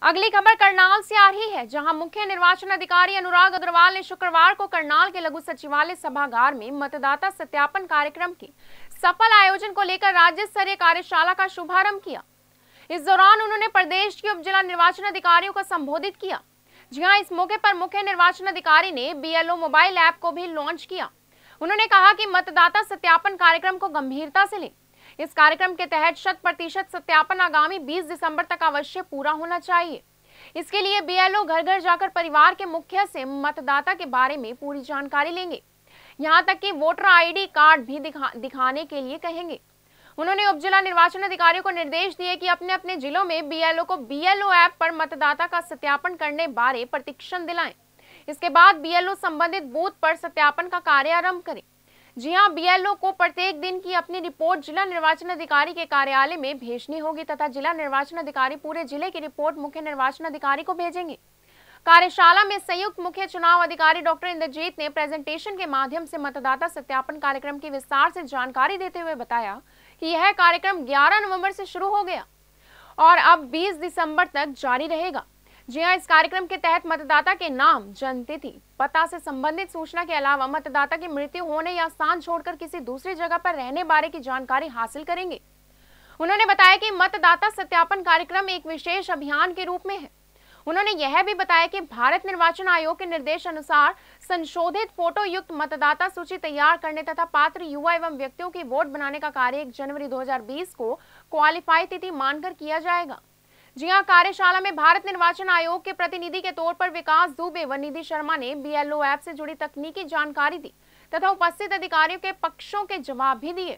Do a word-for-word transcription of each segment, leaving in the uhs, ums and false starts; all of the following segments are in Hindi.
अगली खबर करनाल से आ रही है, जहां मुख्य निर्वाचन अधिकारी अनुराग अग्रवाल ने शुक्रवार को करनाल के लघु सचिवालय सभागार में मतदाता सत्यापन कार्यक्रम के सफल आयोजन को लेकर राज्य स्तरीय कार्यशाला का शुभारंभ किया। इस दौरान उन्होंने प्रदेश के उप जिला निर्वाचन अधिकारियों को संबोधित किया। जी हां, इस मौके पर मुख्य निर्वाचन अधिकारी ने बीएलओ मोबाइल ऐप को भी लॉन्च किया। उन्होंने कहा कि मतदाता सत्यापन कार्यक्रम को गंभीरता से लें। इस कार्यक्रम के तहत शत प्रतिशत सत्यापन आगामी बीस दिसंबर तक अवश्य पूरा होना चाहिए। इसके लिए बीएलओ घर घर जाकर परिवार के मुखिया से मतदाता के बारे में पूरी जानकारी लेंगे, यहां तक कि वोटर आईडी कार्ड भी दिखा, दिखाने के लिए कहेंगे। उन्होंने उप जिला निर्वाचन अधिकारियों को निर्देश दिए कि अपने अपने जिलों में बीएलओ को बीएलओ ऐप पर मतदाता का सत्यापन करने बारे प्रशिक्षण दिलाएं। इसके बाद बीएलओ संबंधित बूथ पर सत्यापन का कार्य आरंभ करें। जी हां, बीएलओ को प्रत्येक दिन की अपनी रिपोर्ट जिला निर्वाचन अधिकारी के कार्यालय में भेजनी होगी तथा जिला निर्वाचन अधिकारी पूरे जिले की रिपोर्ट मुख्य निर्वाचन अधिकारी को भेजेंगे। कार्यशाला में संयुक्त मुख्य चुनाव अधिकारी डॉक्टर इंद्रजीत ने प्रेजेंटेशन के माध्यम से मतदाता सत्यापन कार्यक्रम की विस्तार से जानकारी देते हुए बताया कि यह कार्यक्रम ग्यारह नवंबर से शुरू हो गया और अब बीस दिसंबर तक जारी रहेगा। जी हां, इस कार्यक्रम के तहत मतदाता के नाम, जन्मतिथि, पता से संबंधित सूचना के अलावा मतदाता की मृत्यु होने या स्थान छोड़कर किसी दूसरी जगह पर रहने बारे की जानकारी हासिल करेंगे। उन्होंने बताया कि मतदाता सत्यापन कार्यक्रम एक विशेष अभियान के रूप में है। उन्होंने यह भी बताया कि भारत निर्वाचन आयोग के निर्देश अनुसार संशोधित फोटो युक्त मतदाता सूची तैयार करने तथा पात्र युवा एवं व्यक्तियों की वोट बनाने का कार्य एक जनवरी दो हजार बीस को क्वालिफाई तिथि मानकर किया जाएगा। जी हां, कार्यशाला में भारत निर्वाचन आयोग के प्रतिनिधि के तौर पर विकास दुबे व निधि शर्मा ने बीएलओ ऐप से जुड़ी तकनीकी जानकारी दी तथा उपस्थित अधिकारियों के पक्षों के जवाब भी दिए।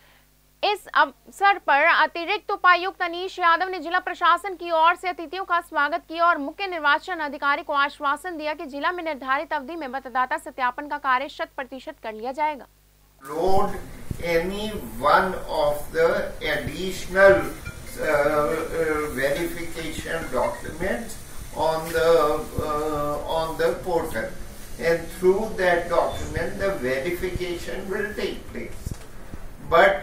इस अवसर पर अतिरिक्त उपायुक्त अनीश यादव ने जिला प्रशासन की ओर से अतिथियों का स्वागत किया और मुख्य निर्वाचन अधिकारी को आश्वासन दिया कि जिला में निर्धारित अवधि में मतदाता सत्यापन का कार्य शत प्रतिशत कर लिया जाएगा। Load any one of the additional uh, uh, verification documents on the uh, on the portal, and through that document the verification will take place. But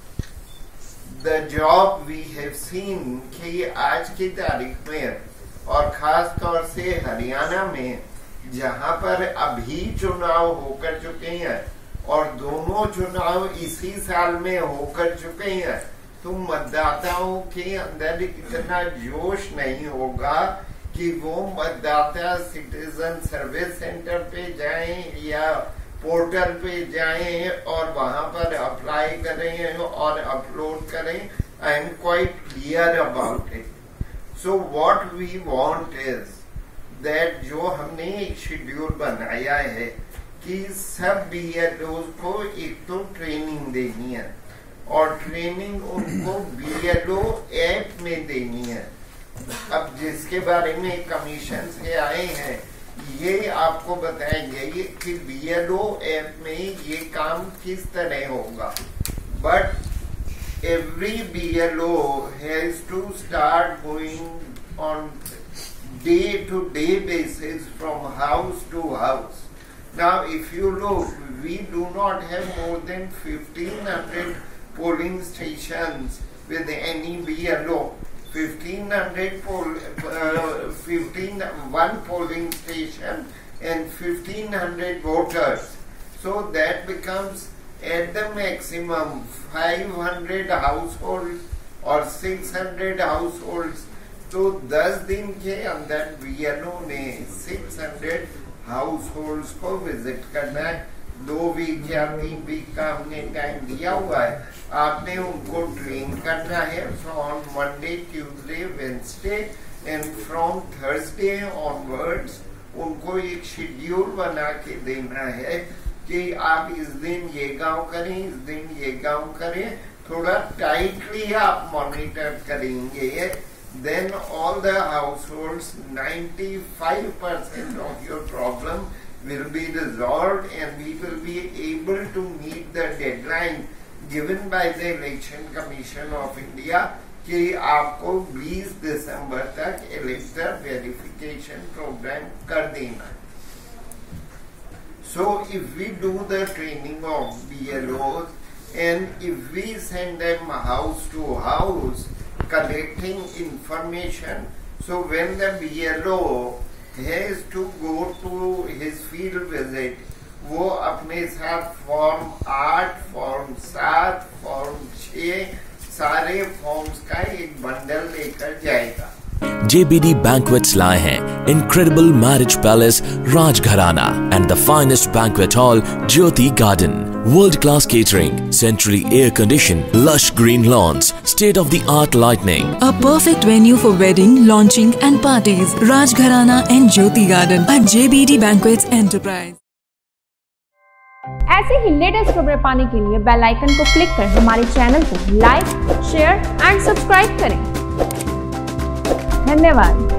the job we have seen कि आज की तारीख में और खास तौर से हरियाणा में जहां पर अभी चुनाव होकर चुके हैं और दोनों चुनाव इसी साल में होकर चुके हैं, तो मतदाताओं के अंदर इतना जोश नहीं होगा कि वो मतदाता सिटीजन सर्विस सेंटर पे जाएं या पोर्टल पे जाएं और वहां पर अप्लाई करें और अपलोड करें। I am quite clear about it. So what we want is that जो हमने एक शेड्यूल बनाया है कि सब बीएलओ को एक तो ट्रेनिंग देनी है और ट्रेनिंग उनको बीएलओ ऐप में देनी है। अब जिसके बारे में कमीशन से आए हैं ये आपको बताएंगे कि बीएलओ ऐप में ये काम किस तरह होगा। But every BLO has to start going on day to day basis from house to house. Now, if you look, we do not have more than fifteen hundred polling stations with any B L O. fifteen hundred poll, uh, fifteen, one polling station and fifteen hundred voters. So that becomes at the maximum five hundred households or six hundred households. तो दस दिन के अंदर B L O ने six hundred हाउस होल्ड्स को विजिट करना है। दो वीक या तीन वीक का हमने टाइम दिया हुआ है। आपने उनको ट्रेन करना है from Monday, Tuesday, Wednesday and from Thursday onwards उनको एक शेड्यूल बना के देना है कि आप इस दिन ये गांव करें, इस दिन ये गांव करें। थोड़ा टाइटली आप मॉनिटर करेंगे, then all the households, ninety-five percent of your problem will be resolved and we will be able to meet the deadline given by the Election Commission of India कि आपको बीस दिसंबर तक इलेक्टर वेरिफिकेशन प्रोग्राम कर देना। So if we do the training of B L Os and if we send them house to house collecting information So when the B L O has to go to his field visit, वो अपने साथ फॉर्म आठ, फॉर्म सात, फॉर्म छह सारे फॉर्म्स का एक बंडल लेकर जाएगा। J B D Banquets लाए हैं Incredible Marriage Palace Rajgharana and the finest banquet hall Jyoti Garden. World-class catering, centrally air-conditioned, lush green lawns, state-of-the-art lighting. A perfect venue for wedding, launching and parties. Rajgharana and Jyoti Garden at J B D Banquets Enterprise. ऐसे ही लेटेस्ट खबरें पाने के लिए बेल आइकन को क्लिक कर हमारे चैनल को लाइक, शेयर एंड सब्सक्राइब करें। धन्यवाद।